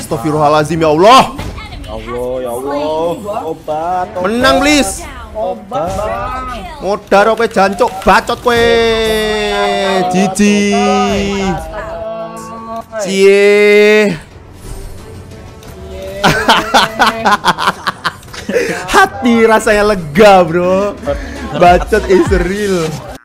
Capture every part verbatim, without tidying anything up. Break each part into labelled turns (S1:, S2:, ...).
S1: Astagfirullahaladzim, ya Allah.
S2: Allah, ya Allah. Obat.
S1: Menang, please.
S2: Obat.
S1: Modar ope jancuk bacot kowe. Jiji. Cie. Hati rasanya lega, bro. Bacot is real.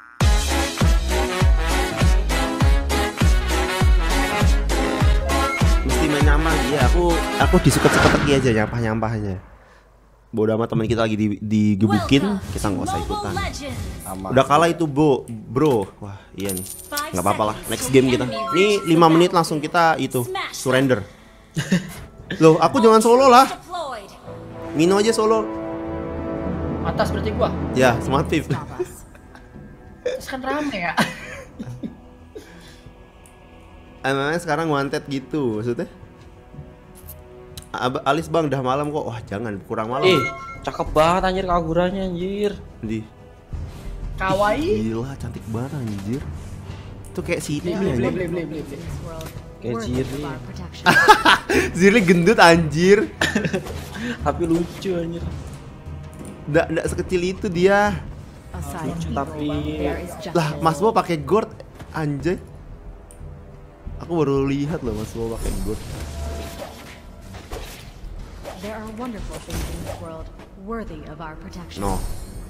S1: Mesti menyampah ya. Aku aku disuket-suket aja nyampah-nyampah aja. Bodoh amat, teman kita lagi di, digebukin, kita nggak usah ikutan. Udah kalah itu, Bo, bro. Wah, iya nih. Nggak apa-apa lah. Next game kita. Nih lima menit langsung kita itu surrender. Loh, aku jangan solo lah. Mino aja solo.
S3: Atas berarti gua.
S1: Ya, smart fifth.
S3: Terus kan rame ya.
S1: Emangnya sekarang wanted gitu maksudnya? Ab Alis bang, udah malam kok. Wah jangan, kurang malam.
S2: Eh, cakep banget anjir kagurannya anjir.
S1: Di.
S3: Kawaii.
S1: Gila, cantik banget anjir. Itu kayak Sydney
S3: Beli
S1: anjir.
S3: beli beli beli.
S2: Kayak Zirli.
S1: Zirli gendut anjir.
S2: Tapi lucu anjir.
S1: Nggak, nggak sekecil itu dia.
S2: Lucu tapi
S1: Lah, Mas Bo pakai gourd anjay. Aku baru lihat loh Mas Bo pakai gourd.
S4: There are wonderful things in this world worthy of our protection.
S1: No.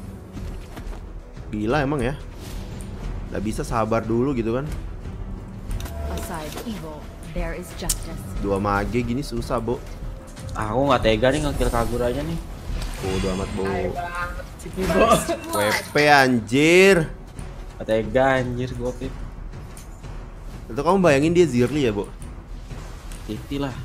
S1: Gila emang ya. Nggak bisa sabar dulu gitu kan.
S4: Aside evil, there is justice.
S1: Dua mage gini susah, Bo.
S2: aku nggak tega nih ngekill kagurannya nih.
S1: Bodoh amat, Bo.
S3: Si Kibo.
S1: W P anjir.
S2: Nggak tega anjir gua Pip.
S1: Itu kamu bayangin dia Zirli ya, Bo?
S2: Titi lah.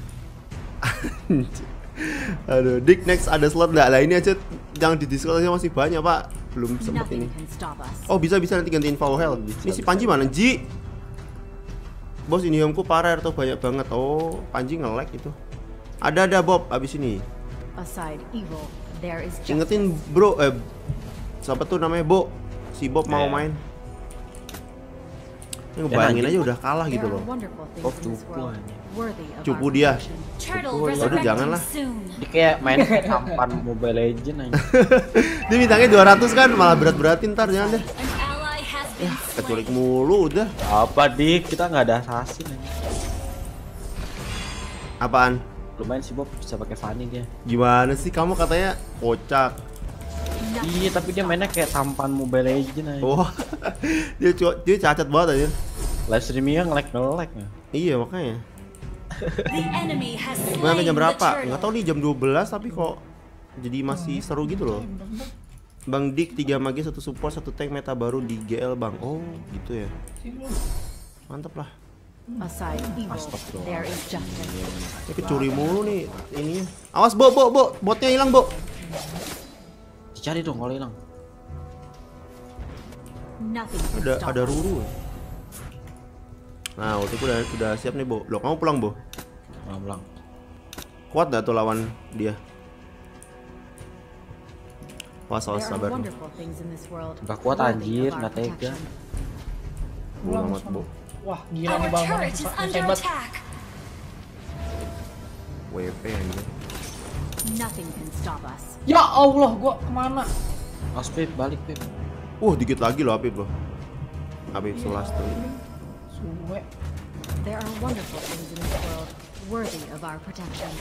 S1: Aduh, Dik, next ada slot nggak? Lah ini aja yang di Discord aja masih banyak, Pak. Belum sempet ini.
S4: Nothing can stop us.
S1: Oh, bisa bisa nanti gantiin Power Health. Ini si Panji mana, Ji? Bos, ini homku parah tuh banyak banget. Oh, Panji nge-lag itu. Ada ada Bob abis ini.
S4: Aside evil, there is justice.
S1: Ingetin, Bro, eh siapa tuh namanya, Bo? Si Bob mau
S2: Eh.
S1: main. Ini ngebayangin
S2: Ya,
S1: aja udah kalah gitu
S4: There
S1: loh.
S4: are wonderful things
S2: Oh,
S4: in this
S2: cupu
S4: world
S2: aja.
S4: worthy of
S1: Cupu
S4: our
S1: dia.
S4: protection.
S5: Turtle
S1: Udah,
S5: resurrecting
S1: janganlah.
S5: soon.
S2: Dia kayak main tampan Mobile Legend aja.
S1: Dia bintangnya dua ratus kan, malah berat-beratin ntar jangan deh.
S5: An ally has been
S1: Kecuali
S5: slain.
S1: mulu udah.
S2: Apa dik? Kita nggak ada assassin aja.
S1: Apaan?
S2: Lumayan sih Bob bisa pakai Fanny dia.
S1: Gimana sih kamu katanya kocak?
S2: Iya tapi dia mainnya kayak tampan Mobile Legend aja.
S1: Wah, dia cu- dia cacat banget aja.
S2: Live streamingnya nge-lag nge-lag ya.
S1: Iya makanya.
S5: The enemy has
S1: Sampai
S5: slain
S1: jam
S5: the
S1: berapa?
S5: turtle.
S1: Nggak tahu nih, jam dua belas tapi kok jadi masih seru gitu loh. Bang Dik, tiga mage, satu support, satu tank meta baru di G L Bang. Oh gitu ya. Mantap lah.
S4: Aside evil,
S2: Astagfirullah.
S4: there is justice.
S1: Ini kecuri mulu nih ininya. Awas, Bo, Bo, Bo. Botnya hilang, Bo.
S2: Dicari dong kalau hilang.
S4: Nothing can
S1: Ada
S4: stop
S1: ada
S4: us.
S1: Ruru. Nah, ultiku udah udah siap nih, Bo. Loh, kamu pulang, Bo.
S2: Pulang-pulang.
S1: Kuat gak tuh lawan dia? Was, was,
S4: There are
S1: sabar.
S4: wonderful things in this world
S2: Nggak kuat,
S4: worthy
S2: anjir,
S4: of our
S2: nggak tega.
S4: protection.
S1: Bodoh amat, Bo.
S3: Wah, gila
S5: Our
S3: nih bang.
S5: turret is under
S3: Hebat.
S5: attack.
S1: W P anjir.
S4: Nothing can stop us.
S3: Ya Allah, gua kemana?
S2: Mas Pip balik Pip.
S1: Uh, dikit lagi loh Apip, Bo. Apip selas tuh.
S3: Suwe.
S4: There are wonderful things in this world worthy of our protection.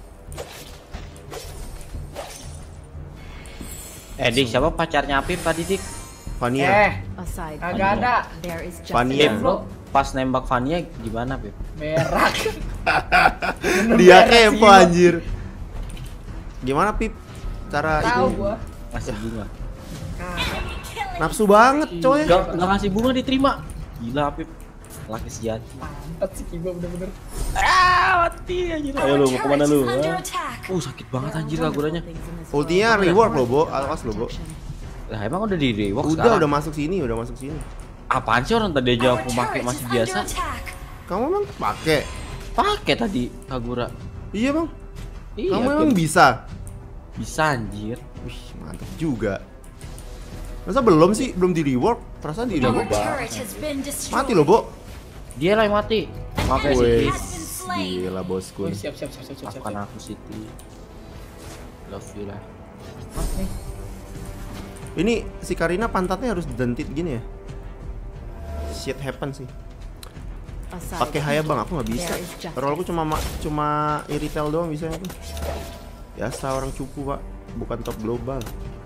S2: Eh Dik siapa pacarnya Pip tadi Dik?
S1: Fania.
S3: Eh,
S4: Aside
S3: Agak
S4: evil,
S3: ada.
S4: there is
S1: Fania.
S2: Pip
S4: justice.
S2: lo pas nembak Fania gimana Pip?
S3: berak.
S1: Dia kepo anjir. Gimana Pip? Cara
S3: Tahu
S1: itu
S3: gua.
S2: Ngasih bunga.
S1: nafsu banget, coy.
S2: Gak, gak ngasih bunga diterima. Gila Pip. Laki sejati.
S3: Mantap si Kibo bener-bener.
S2: Ah mati anjir. Ayo
S5: Our
S2: lu mau kemana
S5: turret
S2: lu?
S5: is under
S2: Ah.
S5: attack.
S2: Uh sakit banget
S4: There are
S2: anjir
S4: wonderful
S2: kagurannya.
S4: things in this
S1: Ultinya
S4: world
S1: reward
S4: worthy
S1: loh, Bo.
S4: of our
S1: Awas lo, Bo.
S4: protection.
S2: Lah emang udah di rework
S1: Udah,
S2: sekarang?
S1: udah masuk sini, udah masuk sini.
S2: Apaan sih orang tadi aja
S5: Our
S2: aku pakai
S5: turret
S2: masih
S5: is
S2: biasa?
S5: under attack.
S1: Kamu emang pakai?
S2: Pakai tadi Kagura.
S1: Iya, Bang.
S2: Iya,
S1: Kamu
S2: Pip.
S1: emang bisa?
S2: Bisa anjir.
S1: Wih, mantap juga. Masa belum sih? Belum di rework? Perasaan di
S5: Our
S1: rework.
S5: turret has been destroyed.
S1: Mati loh, Bo.
S2: Dia lah yang mati. Makanya
S5: Enemy
S2: sih.
S5: has been slain. slain.
S1: Gila bosku.
S3: Oh, siap siap siap siap siap.
S2: Maafkan aku Siti. Love you lah.
S3: Mas nih.
S1: Ini si Karina pantatnya harus dentit gini ya. Shit happen sih.
S4: Aside
S1: Pakai Haya bang, aku nggak bisa.
S4: there is justice.
S1: Rollku cuma ma- cuma iritel doang bisa aku. Biasa orang cupu pak, bukan top global.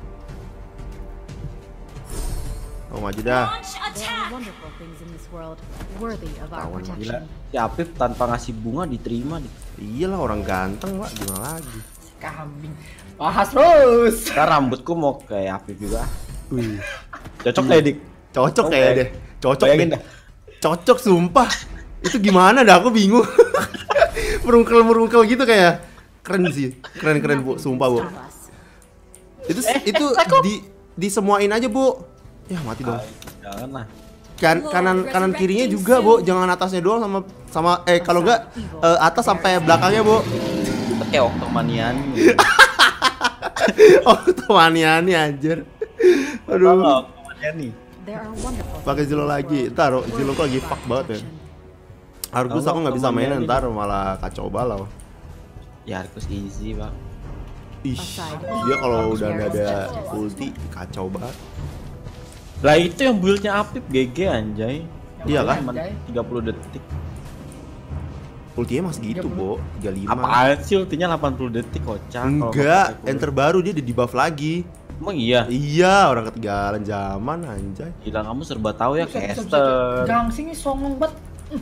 S1: Oh maju dah.
S5: Launch
S4: There are
S5: attack.
S4: wonderful things in this world worthy of our
S1: Tawan,
S2: Gila.
S4: protection.
S2: Si Apip tanpa ngasih bunga diterima nih.
S1: Iyalah orang ganteng pak, gimana lagi?
S3: Kambing. Bahas terus.
S2: Sekarang rambutku mau kayak Apip juga.
S1: Wih,
S2: Cocok nggak dik?
S1: cocok
S2: Oh,
S1: kayak
S2: baik.
S1: deh, cocok
S2: Bayangin
S1: deh.
S2: dah.
S1: Cocok sumpah. Itu gimana dah aku bingung. Merungkel-merungkel gitu kayak. Keren sih, keren-keren bu,
S4: Nothing
S1: sumpah bu.
S4: can stop us.
S1: Itu itu di disemuain aja bu. Ya mati dong.
S2: Jangan lah.
S1: Kan kanan kanan kirinya juga bu, jangan atasnya doang sama sama eh kalau enggak eh, atas sampai belakangnya bu.
S2: Kita kayak Octomanian.
S1: Oh temanian nih anjir.
S2: Aduh.
S1: Aduh.
S2: Octomanian nih.
S4: There are wonderful
S1: Pakai
S4: things
S1: Zilo
S4: in this
S1: lagi.
S4: world
S1: Ntar Zilo
S4: worthy
S1: kok lagi
S4: of
S1: fuck
S4: our
S1: banget ya.
S4: protection.
S1: Argus aku nggak bisa
S2: Temannya
S1: mainin
S2: aja.
S1: ntar malah kacau balau.
S2: Ya Arkus easy bang.
S1: Ih, dia kalau udah nggak ada ulti kacau banget.
S2: Lah itu yang build-nya Apip G G anjay.
S1: Iya kan?
S2: Cuman tiga puluh detik.
S1: Ultinya masih gitu, Bo. tiga puluh lima.
S2: Apaan sih ultinya delapan puluh detik kocak. kalau
S1: Enggak,
S2: pakai
S1: yang terbaru dia udah di buff lagi.
S2: Emang iya?
S1: Iya, orang ketinggalan zaman anjay.
S2: Gila kamu serba tahu ya
S3: Buset, buset, buset.
S2: caster.
S3: Gangsing ini songong banget.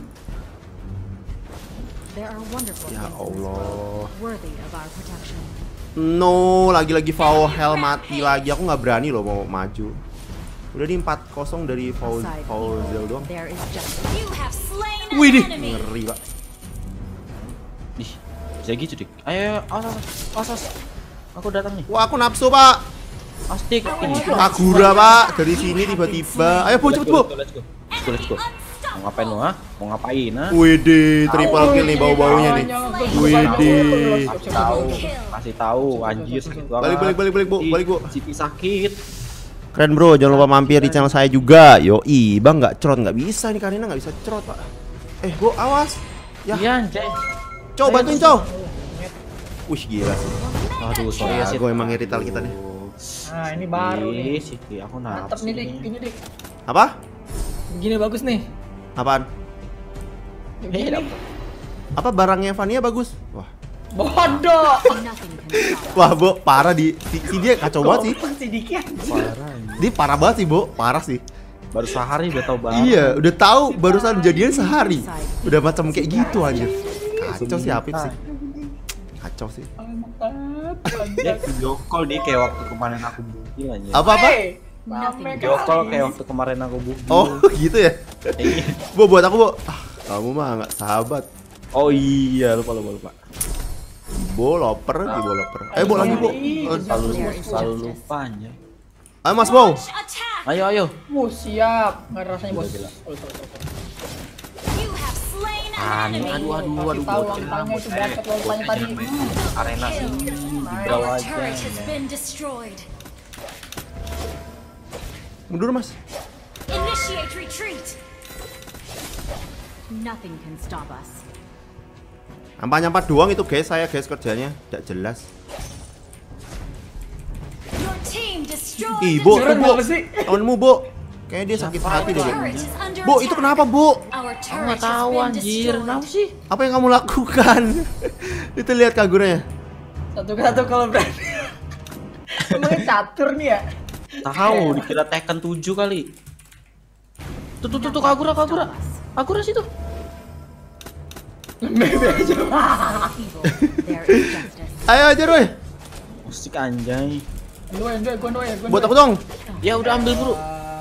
S4: There are wonderful
S1: Ya
S4: things in this
S1: Allah.
S4: world worthy of our protection.
S1: No, lagi-lagi foul hell mati lagi. Aku nggak berani loh mau maju. Udah di empat kosong dari foul
S4: Aside
S1: foul
S4: evil,
S1: Zel doang.
S4: there is justice.
S5: You have slain an
S1: Wih dih,
S5: enemy.
S1: ngeri pak.
S2: Ih, bisa gitu dik. Ayo, ayo, awas, awas, awas, awas. Aku datang nih.
S1: Wah, aku nafsu pak.
S2: Astik ini.
S1: Kagura pak, dari sini tiba-tiba. Ayo bu, cepet bu.
S2: Let's go, let's go, let's go. Mau ngapain lo, ha? Mau ngapain, ha?
S1: Widih, triple kill nih bau-baunya nih. Widih.
S2: Tahu, kasih tahu, anjir sakit banget.
S1: Balik, balik, balik, balik, Bu.
S2: Si-
S1: Balik, Bu.
S2: Siti sakit.
S1: Keren bro, jangan lupa mampir di channel saya juga. Yoi, bang nggak cerot, nggak bisa nih Karina nggak bisa cerot pak. Eh bu, awas. Ya,
S2: Iya, anjay.
S1: cow bantuin cow. Wih gila sih.
S2: Aduh, sorry ya,
S1: Ya,
S2: Sit.
S1: gue emang irital kita nih.
S3: Nah, ini baru nih.
S2: Ih, Siti, aku
S3: Mantap
S2: nafsu
S3: nih, Dik.
S2: nih.
S3: Ini, Dik.
S1: Apa?
S3: Begini bagus nih.
S1: Apaan?
S2: Eh,
S3: Begini.
S2: dapet.
S1: Apa barangnya Vania bagus? Wah,
S3: Bodoh.
S4: Nothing can stop us.
S1: wah bu, parah di, si, si dia kacau banget sih.
S3: Kok si Diki anjing?
S2: Parah, anjir.
S1: Dia parah banget sih bu, parah sih.
S2: Baru sehari udah tau banget.
S1: Iya, udah tahu barusan jadian sehari. Udah macam kayak gitu anjir. Kacau sih Apip sih. Kacau sih.
S3: Mantap.
S2: Dia video call dia kayak waktu kemarin aku bukil aja.
S1: Apa apa?
S3: Hey, rame
S2: Video call
S3: kali.
S2: kayak waktu kemarin aku bukil.
S1: Oh gitu ya.
S2: Iya.
S1: Bu buat aku bu. Ah, kamu mah nggak sahabat.
S2: Oh iya, lupa lupa lupa.
S1: Bo loper, di bo loper. Eh bo lagi bu. Oh,
S2: Selalu
S4: There is
S2: selalu
S4: justice.
S2: lupa aja.
S1: Ayo mas Bo.
S5: Launch attack.
S2: Ayo ayo.
S3: Wuh, siap. Nggak ada rasanya, Bos.
S2: Gila,
S3: Oh, sorry, sorry, sorry.
S5: You have slain an
S2: Aduh,
S5: enemy.
S2: aduh, aduh,
S3: Kasih
S2: aduh,
S3: tahu
S2: bocah,
S3: langkahnya itu
S2: bocah.
S3: berangkat lompatnya tadi.
S2: Bocah arena sini di bawah
S5: Our
S2: aja.
S5: turret has been destroyed.
S1: Mundur mas.
S5: Initiate retreat.
S4: Nothing can stop us.
S1: Nyampah-nyampah doang itu guys, saya guys kerjanya. Tidak jelas.
S5: Your team destroyed.
S1: Ih bo,
S3: Jujur,
S1: tuh, bo.
S3: apa sih?
S1: Temenmu bo. Kayaknya dia sakit hati deh. Bu.
S5: Turret is under
S1: Bu, itu
S5: attack.
S1: kenapa bu?
S5: Our
S2: Aku
S5: turret
S2: nggak
S5: has
S2: tahu
S5: been
S2: anjir, kenapa
S5: destroyed.
S2: sih?
S1: Apa yang kamu lakukan? Itu lihat Kaguranya.
S3: Satu ke satu kalau berani. Emangnya catur nih ya?
S2: Tahu dikira Tekken tujuh kali. Tuh tuh tuh, tuh Kagura Kagura. Kagura situ.
S4: Evil, there is justice.
S1: Ayo aja Roy.
S2: Musik anjay.
S3: Gue, gue, gue, gue, gue.
S1: Buat aku dong.
S2: Ya udah ambil bro.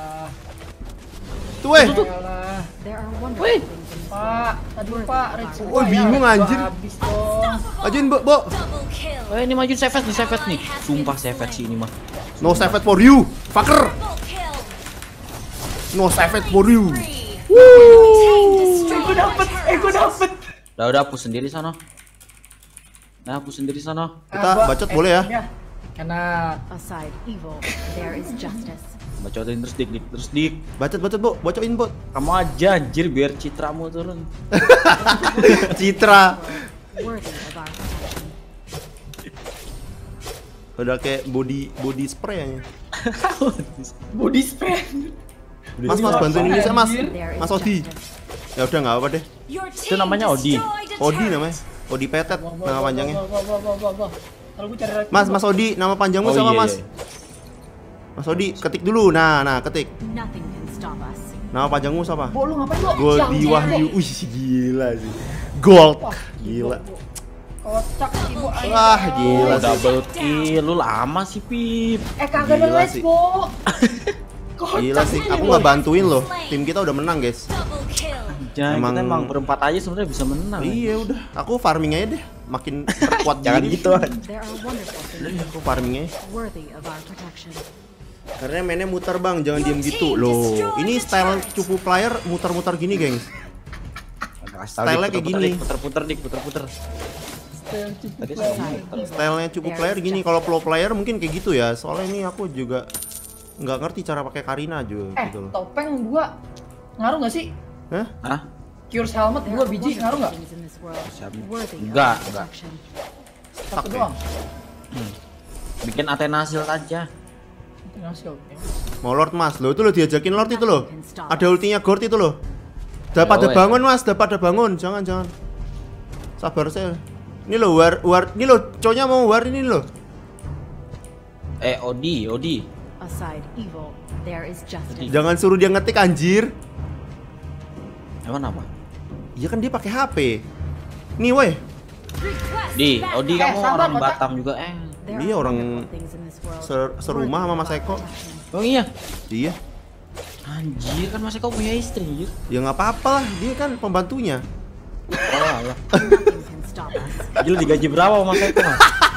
S1: Tuh eh.
S3: Ayolah.
S4: There are wonderful
S2: Wait.
S4: things in this
S3: Pak, tadi Pak, Red
S1: Oh, bingung, anjir.
S3: Habis dong.
S1: Ajuin bu, bo.
S5: Double kill.
S2: Oh ini majuin Sevet nih Sevet nih. Sumpah Sevet sih ini mah.
S1: No save it for you, fucker.
S5: Double kill.
S1: No save it for you.
S5: Three.
S1: Woo.
S5: Team
S3: Eh,
S5: destroyed.
S3: gue dapet, eh, gue dapet.
S2: Udah udah hapus sendiri sana. Nah hapus sendiri sana.
S1: Kita
S3: Ah, gua-
S1: bacot
S3: eh,
S1: boleh ya?
S3: iya. Karena
S4: Aside evil, there is justice.
S2: Bacotin terus dik, dik terus dik.
S1: Bacot bacot bu, bocokin bu.
S2: Kamu aja anjir biar citramu turun.
S1: Citra.
S4: Worthy of our protection.
S1: Udah kayak body body spray ya.
S3: Body spray.
S1: Mas mas bantuin ini saya mas.
S4: There is
S1: Mas Odi.
S4: justice.
S1: Ya udah nggak apa deh.
S5: Your
S2: Itu
S5: team
S2: namanya Odi.
S5: destroyed a
S1: Odi
S5: turret.
S1: namanya. Odi Petet nama panjangnya.
S3: Wah, wah, wah, wah, wah, wah. Kalau gue cari lagi.
S1: Mas Mas Odi nama panjangmu
S2: Oh,
S1: sama
S2: iya,
S1: Mas.
S2: iya.
S1: Mas Odi ketik dulu. Nah nah ketik.
S4: Nothing can stop us.
S1: Nama panjangmu siapa?
S3: Bo, lu ngapain lo?
S1: Goldi
S3: Siang,
S1: Wahyu.
S3: Bo.
S1: Wih gila sih. Gold.
S3: Wah,
S1: Gila.
S3: Bo. Kocak sih bu.
S1: Wah, gila
S2: Oh,
S1: sih.
S2: double kill, lu lama sih Pip.
S3: Eh kagak ada
S1: Gila
S3: les
S1: sih.
S3: bo.
S1: Gila sih. Aku nggak bantuin loh. Tim kita udah menang guys.
S5: Double kill.
S2: Jangan
S1: Emang-
S2: kita emang berempat aja sebenarnya bisa menang.
S1: Iya udah. Aku farming aja deh. Makin perkuat
S2: Jangan
S1: gini.
S2: gitu.
S4: There are wonderful things
S1: Aku farming aja.
S4: worthy of our protection.
S1: Karena mainnya muter bang, jangan diem gitu loh. Ini style cupu player muter-muter gini gengs. Style-nya kayak gini.
S2: Puter-puter dik, puter-puter. Tadi
S4: Aside,
S1: Stylenya cupu player gini. Kalau pro player mungkin kayak gitu ya. Soalnya ini aku juga nggak ngerti cara pakai Karina juga
S3: Eh,
S1: gitu loh.
S3: topeng dua ngaruh nggak sih?
S1: Hah?
S2: Hah?
S3: Cures helmet
S4: there
S3: dua
S4: are
S3: biji
S4: wonderful
S3: ngaruh nggak?
S4: things in this world
S2: Siapa?
S4: worthy of
S2: Enggak,
S4: our
S2: enggak.
S4: protection.
S3: Satu
S1: Oke.
S3: doang.
S2: Bikin Atenasil aja.
S3: Ngasih oke.
S1: Mau Lord Mas, lo itu lo diajakin Lord itu loh. Ada ultinya Gord itu loh. Udah pada
S2: Ya,
S1: bangun Mas, udah pada bangun. Jangan jangan. Sabar saya. Ini lo war war, ini lo cowoknya mau war ini lo.
S2: Eh, Odi, Odi.
S4: Aside evil, there is justice.
S1: Jangan suruh dia ngetik anjir.
S2: Emang apa?
S1: Iya kan dia pakai H P. Nih woi.
S5: Request
S2: Di,
S5: backup.
S2: Odi
S3: Eh,
S2: kamu
S3: sabar,
S2: orang
S3: kocak.
S2: Batam juga eh.
S4: There
S1: Iya,
S4: are
S1: orang
S4: wonderful things in this world
S1: ser- serumah
S4: worthy
S1: sama
S4: of
S1: Mas
S4: our
S1: Eko.
S4: protection.
S2: Oh iya.
S1: Iya.
S2: Anjir kan Mas Eko punya istri anjir.
S1: Ya nggak apa-apa lah, dia kan pembantunya.
S2: Oh alah.
S4: Nothing can stop us.
S2: Gila digaji berapa Mas Eko Mas?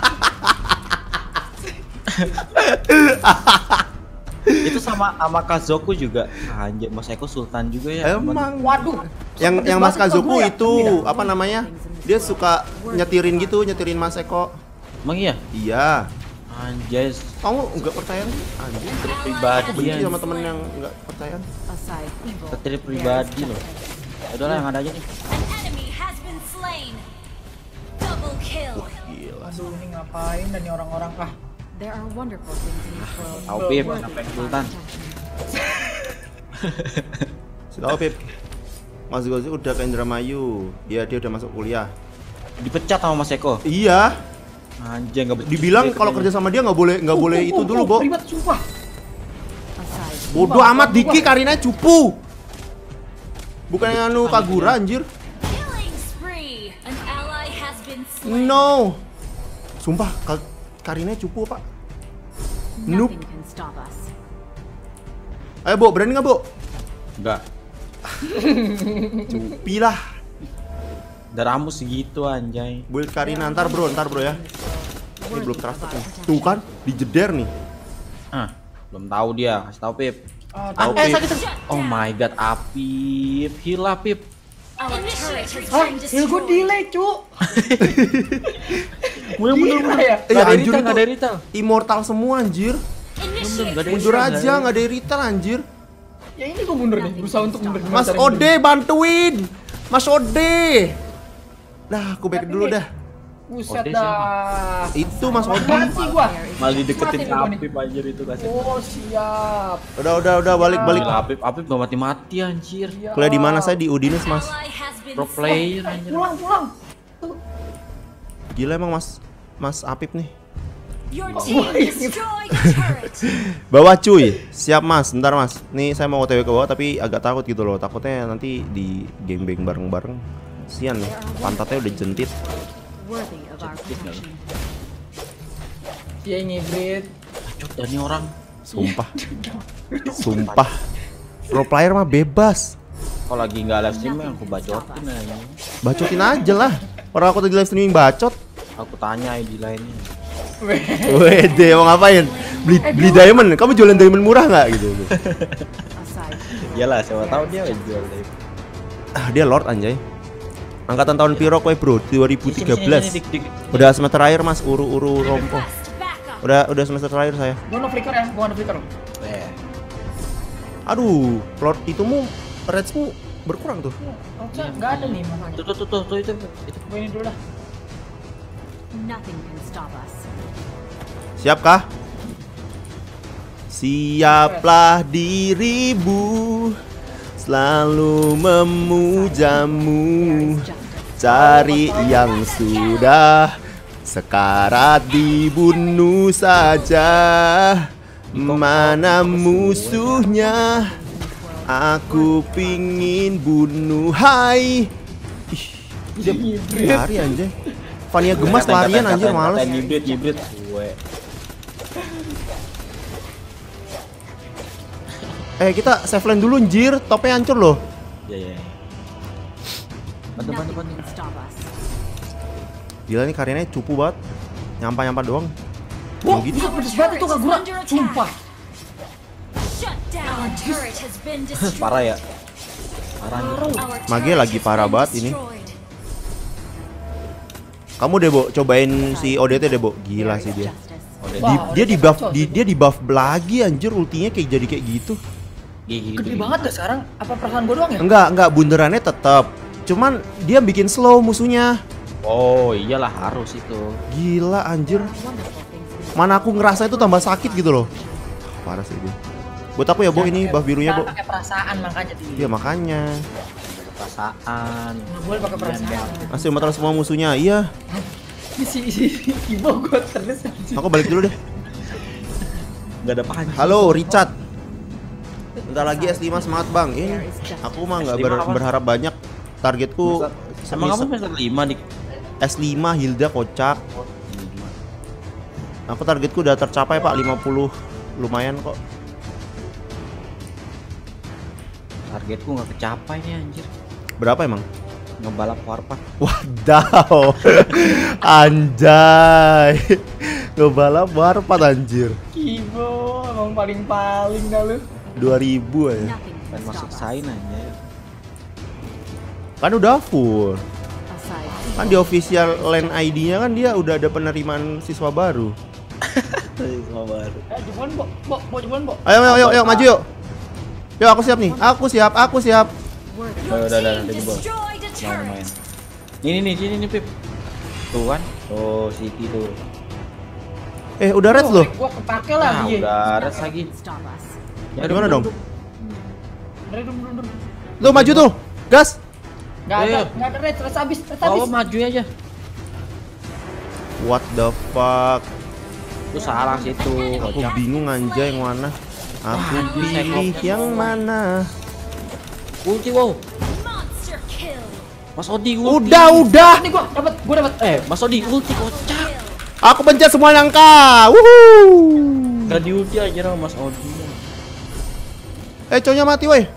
S2: Itu sama sama Kazoku juga. Anjir Mas Eko Sultan juga ya.
S1: Emang.
S3: Waduh.
S1: Yang
S3: Sempet
S1: yang Mas
S3: banget
S1: Kazoku
S3: gua ya.
S1: itu
S3: Iya.
S1: apa namanya? Dia suka nyetirin gitu, nyetirin Mas Eko.
S2: Emang iya?
S1: Iya.
S2: Anjay,
S1: Kamu nggak percaya nih? Anjir.
S2: pribadi
S1: Benci
S2: ya.
S1: sama temen yang nggak percaya.
S4: Aside evil,
S2: Ketir
S4: there is
S2: pribadi loh.
S4: justice.
S2: Udah lah yang ada aja nih.
S5: An enemy has been slain. Double kill.
S1: Gila.
S3: Aduh ini ngapain dan nih orang-orang ah.
S4: There are wonderful things in this world
S2: Tahu Pip,
S4: worthy
S2: sampai
S4: of our
S2: Sultan.
S4: protection.
S1: Sudah Pip. Mas Gozi udah ke Indramayu. Iya dia udah masuk kuliah.
S2: Dipecat sama Mas Eko.
S1: Iya.
S2: Anjay enggak becus
S1: Dibilang
S2: dia
S1: kalau
S2: kerjanya.
S1: kerja sama dia nggak boleh nggak boleh
S3: Uh,
S1: itu
S3: uh,
S1: dulu,
S3: uh,
S1: Bo.
S3: Privat sumpah.
S4: Aside
S1: Bodoh
S3: Sumpah,
S1: amat
S3: sumpah,
S1: Diki
S3: sumpah.
S1: Karina cupu. Bukan yang anu Kagura anjir.
S5: Killing spree. An ally has been slain.
S1: No. Sumpah Ka- Karina cupu, Pak. Noob.
S4: nothing can stop us.
S1: Ayo, Bo, berani nggak, Bo?
S2: Enggak.
S1: Cupi lah.
S2: Darahmu segitu anjay.
S1: Build Karina ntar, Bro, ntar, Bro ya. Ini
S4: Worthy
S1: belum
S4: of
S1: trusted
S4: our
S1: nih.
S4: protection.
S1: Tuh kan, dijeder nih.
S2: Ah, belum tahu dia. Kasih tahu Pip.
S3: Ah,
S1: Tahu,
S3: eh,
S1: Pip.
S3: sakit.
S2: Oh my god, Apip. Hila Pip.
S5: Our turret has
S3: Hah?
S5: been
S3: Heal gue
S5: destroyed.
S3: delay, cu.
S2: Bener bener
S3: Gila ya.
S1: Eh,
S2: Nggak ada
S1: anjir
S2: retail,
S1: itu
S2: nggak ada retail.
S1: immortal semua anjir.
S5: Initiate
S2: Nggak ada
S1: Mundur
S2: retail,
S1: aja,
S2: nggak ada.
S1: nggak ada retail anjir.
S3: Ya ini gue mundur nih, berusaha untuk mundur. Gimana
S1: Mas
S3: caranya
S1: Ode bantuin. Mas Ode. Dah, aku back
S3: Tapi
S1: dulu
S3: nih,
S1: dah.
S3: Buset
S2: Ode
S3: dah.
S1: Itu Mas Ode.
S3: Mati gua.
S2: Malah dideketin
S3: Mati
S2: ke
S3: gua nih.
S2: Apip anjir itu kasih.
S3: Oh siap.
S1: Udah, udah, udah balik, balik.
S2: Gila, Apip, Apip gak mati-mati anjir.
S3: Ya.
S1: Kuliah di mana saya di Udines, Mas?
S5: ally has been
S2: Pro
S5: slain.
S2: player anjir.
S3: Pulang pulang. Tuh.
S1: Gila emang Mas Mas Apip nih.
S5: Your
S3: Oh,
S5: team
S3: boy.
S5: destroyed a turret.
S1: Bawah cuy. Siap Mas, bentar Mas. Nih saya mau O T W ke bawah tapi agak takut gitu loh. Takutnya nanti di game bang bareng-bareng. Sian nih, pantatnya udah jentit.
S4: Worthy of our protection.
S3: Dia ngibrit.
S2: Cuk, dan ini orang.
S1: Sumpah. Sumpah. Pro player mah bebas.
S2: Kalau lagi nggak live stream aku bacotin aja.
S1: Bacotin aja lah. Orang aku tadi live streaming bacot.
S2: Aku tanya I D lainnya.
S1: Wede, mau ngapain? Beli beli diamond. Kamu jualan diamond murah nggak gitu?
S4: Aside
S2: Iyalah, siapa tahu dia jual dari.
S1: Ah, dia Lord anjay. Angkatan tahun piro kowe, Bro? dua ribu tiga belas.
S2: Sini, sini, sini, dik, dik.
S1: Udah semester akhir, Mas. Uru-uru rompo.
S5: Request backup.
S1: Udah udah semester terakhir saya.
S3: Gua no flicker ya, gua no flicker.
S2: Eh,
S1: Aduh, Lord itumu, Redsmu berkurang tuh.
S3: Harusnya nggak ada nih makanya.
S2: Tuh tuh tuh tuh, tuh itu itu.
S3: Gue ini dulu dah.
S4: Nothing can stop us.
S1: Siapkah? Siaplah dirimu, selalu memujamu. Cari yang sudah sekarat dibunuh saja. Mana musuhnya? Aku pingin bunuh. Hai. Ih, dia lari anjay. Fania gemas larian anjir, males.
S2: Hybrid hybrid. Gue.
S1: Eh kita save lane dulu anjir, topnya hancur loh.
S2: Ya ya. Bantu bantu
S4: Nothing
S2: bantu.
S4: can stop us.
S1: Gila nih karyanya cupu banget. Nyampa-nyampa doang.
S3: Wah,
S1: Gitu.
S3: bisa pedes banget itu Kagura. Sumpah.
S5: Shut down. Our turret has been destroyed.
S2: Parah ya. Parah.
S5: Our
S1: Mage
S5: turret
S1: lagi
S5: has
S1: parah
S5: been
S1: banget ini.
S5: destroyed.
S1: Kamu deh, Bo, cobain si O D T deh, Bo. Gila sih dia.
S2: Udah.
S1: Di,
S3: Wah,
S1: dia
S3: udah
S1: di buff
S3: kacau
S1: di,
S3: sih.
S1: dia di buff lagi anjir, ultinya kayak jadi kayak gitu.
S2: Gitu.
S3: Gede banget gak sekarang? Apa perasaan gue doang ya?
S1: Enggak, enggak bunderannya tetap. Cuman dia bikin slow musuhnya.
S2: Oh iyalah harus itu.
S1: Gila anjir.
S4: Wonderful things in this
S1: Mana aku ngerasa itu tambah sakit gitu loh. Parah sih dia. Buat aku ya, Bo, ini buff birunya, Bo.
S3: Pakai perasaan makanya tuh.
S1: Iya, makanya.
S2: Perasaan.
S3: Nggak boleh pakai perasaan.
S1: Masih metal semua musuhnya. Iya.
S3: Si si Ibo gue terus.
S1: Aku balik dulu deh.
S2: Gak ada pancing.
S1: Halo, Richard. Bentar lagi S lima semangat, Bang. Ini aku mah nggak
S2: S lima
S1: ber-
S2: apa?
S1: berharap banyak. Targetku
S2: Sama kamu semester lima dik.
S1: S lima Hilda kocak. Aku targetku udah tercapai, Pak, lima puluh. Lumayan kok.
S2: Targetku nggak kecapai nih anjir.
S1: Berapa emang?
S2: Ngebalap warpat.
S1: Wadaw. Anjay. Ngebalap warpat anjir.
S3: Ibo emang paling-paling dah lu.
S1: dua ribu aja.
S4: nothing
S2: Dan
S4: can
S2: masuk
S4: stop us.
S2: sain aja.
S1: Kan udah full.
S4: Aside
S1: Kan di official lane I D-nya kan dia udah ada penerimaan siswa baru.
S2: Semua baru.
S3: Eh, jebolan, Bo. Bo, Bo, jebolan, Bo.
S1: Ayo, ayo, ayo, ayo, maju yuk. Yuk, aku siap nih. Aku siap, aku siap.
S4: worthy.
S2: Oh,
S5: Your
S2: udah, udah,
S5: team
S2: udah jebol.
S5: destroyed a
S2: Lumayan, lumayan.
S5: turret.
S2: Ini nih, sini nih Pip. Tuh kan. Tuh City tuh.
S1: Eh, udah red loh.
S3: Gua kepake lah
S2: Nah,
S3: dia.
S2: udah res lagi.
S4: Stop us.
S2: Ya,
S1: Gimana dong?
S3: Dari dum dum dum.
S1: Tuh maju tuh. Gas.
S3: Enggak ada,
S2: Ayo.
S3: enggak ada red, terus habis, terus
S2: Bawa
S3: habis.
S2: maju aja.
S1: What the fuck?
S2: Tuh salah situ.
S1: Aku
S2: Kocak.
S1: bingung anjay yang mana. Aku
S2: Wah,
S1: pilih yang mana.
S2: Ulti wow.
S5: Monster kill.
S2: Mas Odi ulti.
S1: Udah, udah.
S3: Ini gua dapat, gua dapat.
S2: Eh, Mas Odi ulti kocak.
S1: Aku pencet semua angka. Wuhuu.
S2: Gak di ulti aja sama Mas Odi.
S1: Eh, cowoknya mati, woi.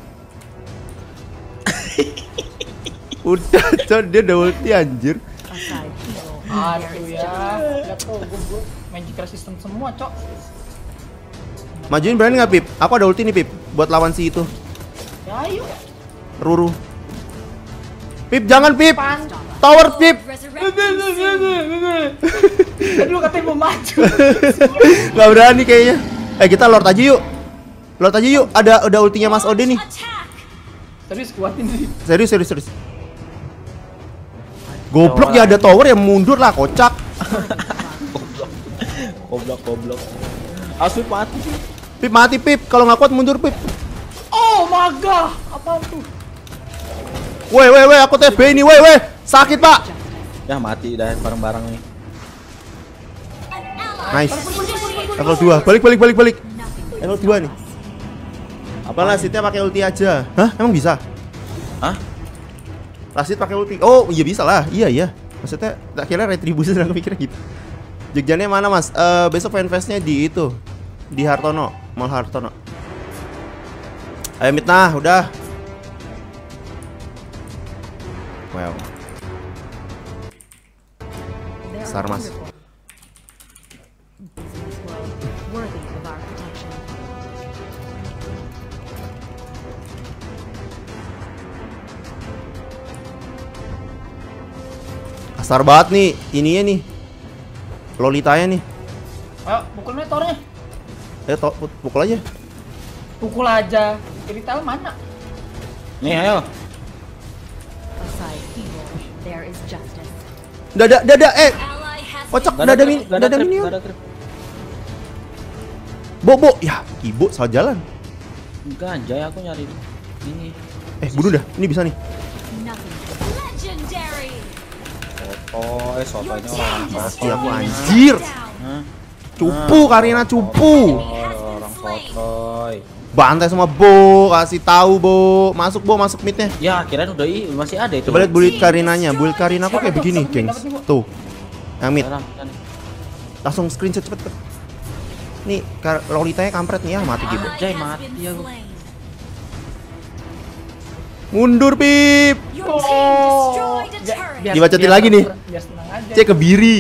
S1: Udah, cow, dia udah ulti anjir.
S4: Aside evil.
S3: Aduh ya. Lihat tuh, gua, gua magic resistant semua, Cok.
S1: Majuin berani nggak, Pip? Aku ada ulti nih, Pip, buat lawan si itu.
S3: Ya ayo.
S1: Ruru. Pip, jangan, Pip.
S3: Pan.
S1: Tower, Pip.
S5: Resurrecting soon.
S3: Tadi lu katanya mau maju.
S1: Gak berani kayaknya. Eh, kita lord aja yuk. Lord aja yuk. Ada udah ultinya Mas Ode nih.
S5: Attack.
S3: Terus kuatin sih.
S1: Serius, serius, serius. Goblok ya, ada tower yang mundur lah, kocak.
S2: Goblok goblok. Asu mati sih.
S1: Pip mati, Pip. Kalau nggak kuat mundur, Pip.
S3: Oh maga, apaan tuh?
S1: Woi, woi, woi, aku T B ini, woi, woi. Sakit, Pak.
S2: Ya mati dah bareng-bareng nih.
S5: An ally
S1: Nice.
S5: has been defeated.
S1: Level dua. Balik, balik, balik, balik.
S4: Nothing can
S1: Level
S4: stop
S1: dua nih.
S4: us.
S1: Apa Lasitnya pakai ulti aja? Hah? Emang bisa?
S2: Hah?
S1: Lasit pakai ulti. Oh, iya bisa lah. Iya, iya. Maksudnya tak kira retribusi, aku mikirnya gitu. Jogjannya mana, Mas? Eh, besok fanfestnya di itu. Di Hartono, Mall Hartono. Ayo Mitnah, udah. Wow.
S4: There are
S1: Sarmas.
S4: wonderful things in this world worthy of our protection.
S1: Kasar banget nih, ininya nih. Lolitanya nih.
S3: Ayo pukul meteornya.
S1: Ayo to- pukul aja.
S3: Pukul aja. Irita mana?
S2: Nih ayo.
S4: Aside evil, there is justice.
S1: Dada, dada, eh,
S5: Ally has
S1: kocok,
S2: Gak ada
S1: dada
S2: creep,
S1: min,
S2: gak ada
S1: dada
S2: creep,
S1: minion.
S2: gak ada creep.
S1: Bobo, ya, Kibo salah jalan.
S2: Enggak anjay, aku nyari ini.
S1: Eh, bunuh dah, ini bisa nih.
S4: Nothing.
S5: legendary.
S2: Soto, eh soto ini orang soto.
S1: Ya aku anjir.
S5: Down.
S2: Hah?
S1: Cupu, Karina cupu.
S2: Oh, orang sotoy.
S1: Bantai sama Bo, kasih tahu Bo. Masuk Bo, masuk midnya.
S2: Ya, kirain udah i, masih ada itu.
S1: Coba lihat build Karinanya, build Karina kok kayak begini, gengs. Tuh. Yang mid.
S2: Sekarang, kan.
S1: Langsung screenshot cepet. cepet. Nih, Kar- Lolitanya kampret nih ya, mati gitu.
S5: Ally
S2: Jay,
S5: has
S2: mati
S5: been
S2: ya, gua.
S5: slain.
S1: Mundur, Pip.
S5: Your team destroyed a
S3: Biar-
S5: turret.
S3: biar-
S1: Dibacotin
S3: biar-
S1: lagi nih.
S3: Biar senang aja.
S1: Cek kebiri.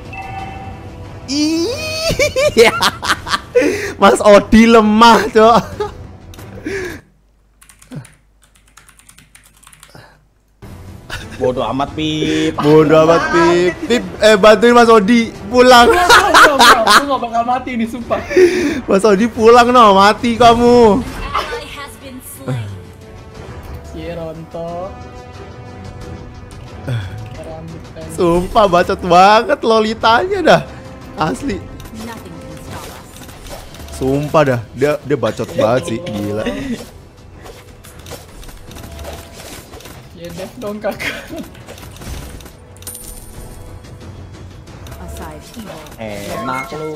S1: Iya. Mas Odi lemah, Cok.
S2: Bodoh amat, Pip.
S1: Bodoh amat, Pip. Pip, eh bantuin Mas Odi pulang.
S3: Aku gak bakal mati nih, sumpah.
S1: Mas Odi pulang no, mati kamu.
S5: Ally has been slain.
S3: Si Ronto. Rambut kan.
S1: Sumpah bacot banget Lolitanya dah. Asli.
S4: Nothing can stop us.
S1: Sumpah dah, dia dia bacot banget sih, gila.
S3: Ya deh dong kakak.
S4: Aside evil,
S2: Enak lu.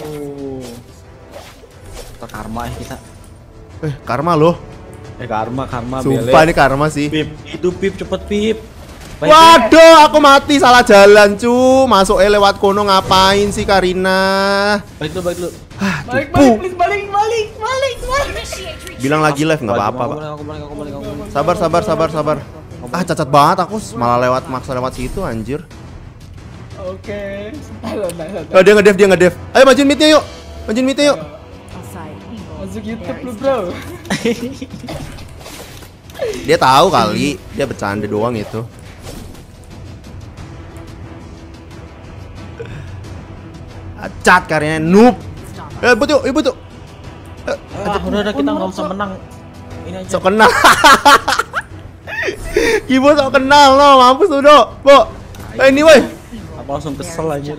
S2: Kita karma ya kita.
S1: Eh, karma loh.
S2: Eh karma, karma.
S1: Sumpah ini karma sih.
S2: Pip, itu Pip cepet Pip. Baik,
S1: Waduh, aku mati salah jalan, cu. Masuk eh lewat kono ngapain sih Karina?
S2: baik lu, baik lu.
S3: Balik
S1: Cupu.
S3: balik please balik balik balik balik.
S5: Initiate retreat.
S1: Bilang lagi live nggak apa-apa,
S2: Aku
S1: Pak.
S2: balik, aku balik, aku balik, aku balik.
S1: Sabar, sabar, sabar, sabar. Ah, cacat banget aku malah lewat maksa lewat situ anjir.
S3: Oke. Tahan, tahan, tahan.
S1: Oh, dia ngedev, dia ngedev. Ayo majuin midnya yuk. Majuin midnya yuk.
S4: aside evil,
S3: Masuk YouTube
S4: there
S3: lu
S4: is
S3: bro.
S1: Dia tahu kali, dia bercanda doang itu. Acat Karina noob.
S4: stop us.
S1: Eh, betul, eh, betul.
S2: Ah, udah, udah kita nggak usah menang. Ini aja.
S1: Sok kenal. Kibo sok kenal no, mampus lu, Dok. Bo. Eh, ini woi.
S2: Aku langsung kesel aja.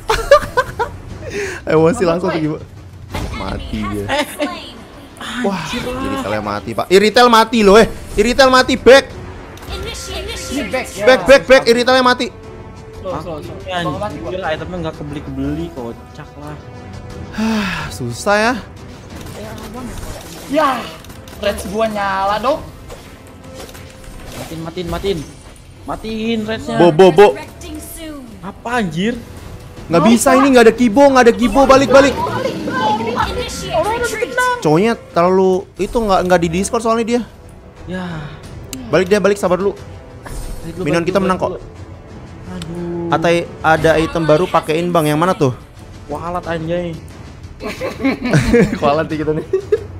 S1: Emosi langsung tuh Kibo.
S5: An
S1: Mati
S5: enemy
S1: dia.
S5: has been slain.
S1: Wah, Iritel mati, Pak. Iritel mati loh, eh. Iritel mati, back.
S5: Initiate
S3: Ini
S5: initiate
S3: back ya.
S1: Back, back, back. Iritelnya mati.
S3: Slow slow slow.
S2: Ya,
S3: Bakal mati gua.
S2: anjir, itemnya nggak kebeli-kebeli, kocak lah.
S1: Ah, susah ya.
S4: There are wonderful things.
S3: Ya. Reds gua nyala dong.
S2: Matiin, matiin, matiin. Matiin rednya.
S1: Bo, bo, bo.
S5: resurrecting soon.
S2: Apa anjir?
S1: Nggak bisa ini, nggak ada Kibo, nggak ada Kibo. Balik, balik.
S5: Initiate retreat.
S1: Cowoknya terlalu itu nggak nggak di Discord soalnya dia.
S2: Ya.
S1: Balik dia, balik, sabar dulu.
S2: Balik dulu,
S1: Minion
S2: balik
S1: kita
S2: dulu,
S1: menang
S2: balik
S1: kok.
S2: dulu. Aduh.
S1: Atau ada item baru pakein Bang, yang mana tuh?
S2: Walat anjay.
S1: Kualat kita nih.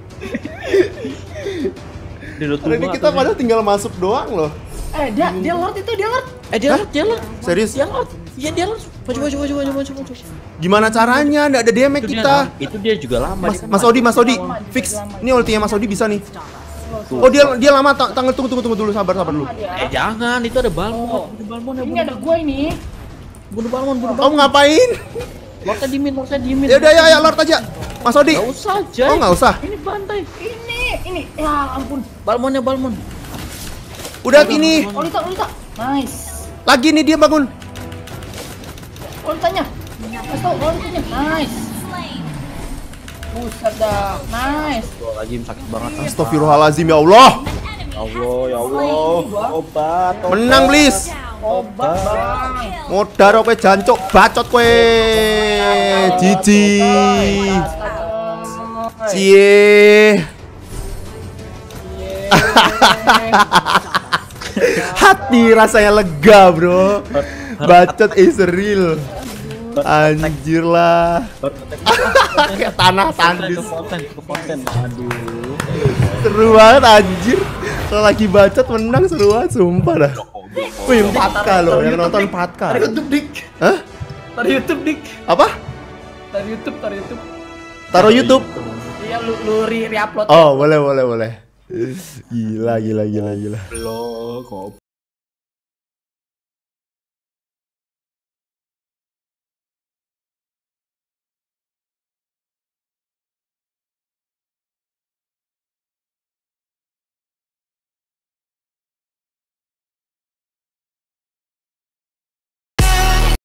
S2: Dia udah
S1: Hari ini
S2: tua
S1: kita
S2: tuh.
S1: padahal tinggal masuk doang loh.
S3: Eh dia dia lord itu dia lord.
S2: Eh dia lord, dia lord.
S1: Serius?
S2: Dia lord. Iya dia lord. Maju, maju, maju, maju, maju, maju.
S1: Gimana caranya? Nggak ada damage
S2: Itu dia,
S1: kita.
S2: itu dia juga lama.
S1: Mas,
S2: dia kan
S1: Mas
S2: maju.
S1: Odi, Mas Odi,
S3: Lama,
S1: fix.
S3: lama.
S1: Ini ultinya Mas Odi bisa nih.
S4: Stop us.
S2: Tuh.
S1: Oh dia dia lama, ta- tanggal tunggu tunggu tunggu dulu, sabar sabar dulu.
S2: Eh jangan, itu ada Balmon.
S3: Oh.
S2: Bunuh Balmon ya,
S3: Ini
S2: bunuh.
S3: ada gua ini.
S2: Bunuh Balmon, bunuh
S1: Kamu
S2: Balmon.
S1: ngapain?
S2: Lordnya dimin, lordnya dimin.
S1: Ya udah ya ya Lord aja. Mas Odi.
S2: Gak usah aja.
S1: Oh nggak usah.
S2: Ini bantai.
S3: Ini ini. Ya ampun.
S2: Balmonnya Balmon.
S1: Udah ini.
S3: Olita Olita. Nice.
S1: Lagi nih dia bangun.
S3: Olitanya. Kasih tau Olitanya. Nice.
S5: Slain.
S3: Buset dah. Nice.
S2: Lagi sakit banget.
S1: Astagfirullahalazim ya Allah.
S5: An enemy
S2: Ya
S5: has
S2: Allah, ya
S5: been
S2: Allah.
S5: slain.
S2: Obat.
S1: Menang please.
S5: Down.
S3: Obat bang.
S5: Kill.
S1: Modar kowe jancuk bacot kowe. Jiji. Cie. Hati rasanya lega, Bro. Bacot is real. Anjir lah. Kayak tanah tandus.
S2: Ke konten, ke konten. Aduh.
S1: Seru banget anjir. Kalau lagi bacot menang seru banget, sumpah dah. Wih, empat K loh, yang nonton empat K.
S3: Taruh YouTube dik.
S1: Hah?
S3: Taruh YouTube dik.
S1: Apa?
S3: Taruh YouTube, taruh YouTube.
S1: Taruh YouTube.
S3: Iya lu lu re upload.
S1: Oh, boleh boleh boleh. Gila, gila, gila, gila.
S2: Blok,